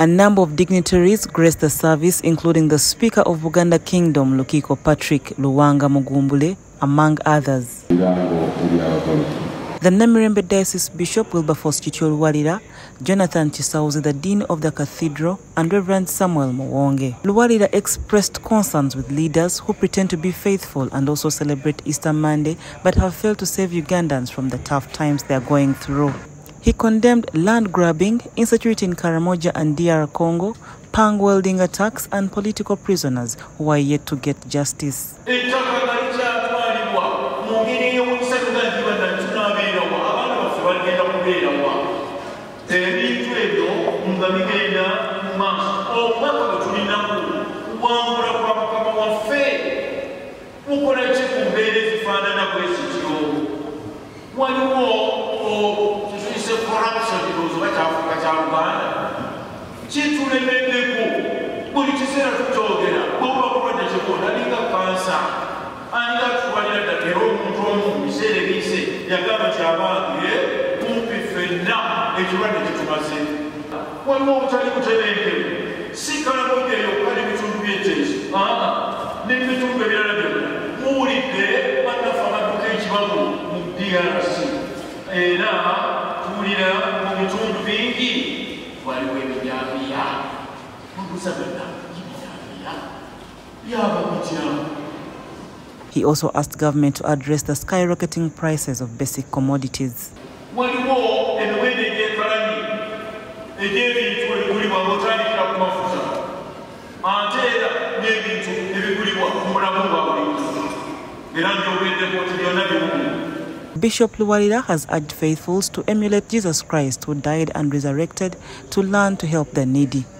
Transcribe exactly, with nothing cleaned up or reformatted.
A number of dignitaries graced the service, including the Speaker of Buganda Kingdom, Lukiko Patrick Luwanga Mugumbule, among others. The Namirembe Diocese Bishop Wilberforce Chicho Luwalira, Jonathan Chisauzi, the Dean of the Cathedral, and Reverend Samuel Muwonge. Luwalira expressed concerns with leaders who pretend to be faithful and also celebrate Easter Monday, but have failed to save Ugandans from the tough times they are going through. He condemned land grabbing, insecurity in Karamoja and D R Congo, pang welding attacks, and political prisoners who are yet to get justice. He also asked government to address the skyrocketing prices of basic commodities. Bishop Luwalira has urged faithfuls to emulate Jesus Christ, who died and resurrected, to learn to help the needy.